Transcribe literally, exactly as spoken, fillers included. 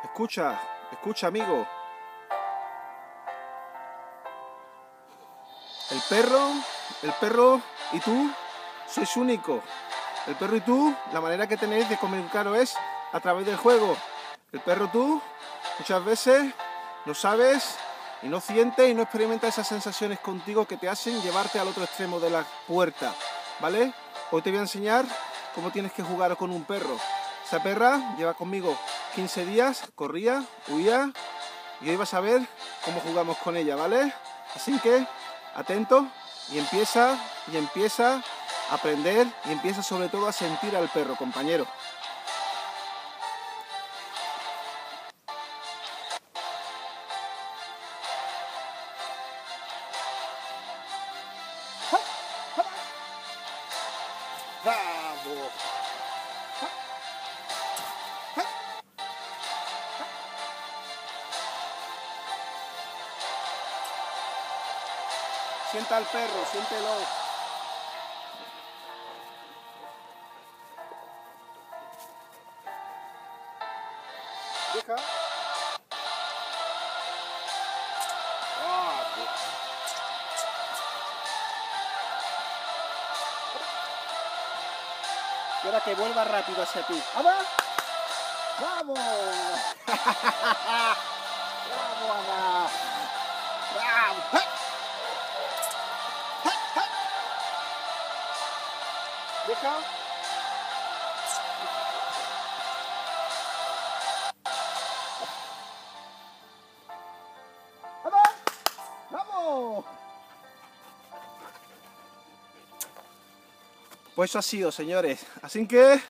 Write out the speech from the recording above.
Escucha, escucha, amigo. El perro, el perro y tú sois únicos. El perro y tú, la manera que tenéis de comunicaros es a través del juego. El perro tú, muchas veces no sabes y no sientes y no experimentas esas sensaciones contigo que te hacen llevarte al otro extremo de la puerta, ¿vale? Hoy te voy a enseñar cómo tienes que jugar con un perro. Esa perra lleva conmigo quince días, corría, huía y hoy vas a ver cómo jugamos con ella, ¿vale? Así que, atento y empieza, y empieza a aprender y empieza sobre todo a sentir al perro, compañero. ¡Vamos! Sienta al perro, siéntelo. Deja. ¡Vamos! Y ahora que vuelva rápido hacia ti. ¡Vamos! ¡Vamos! ¡Vamos, Ana! ¡Vamos! Deja. ¡Vamos! ¡Vamos! Pues eso ha sido, señores. Así que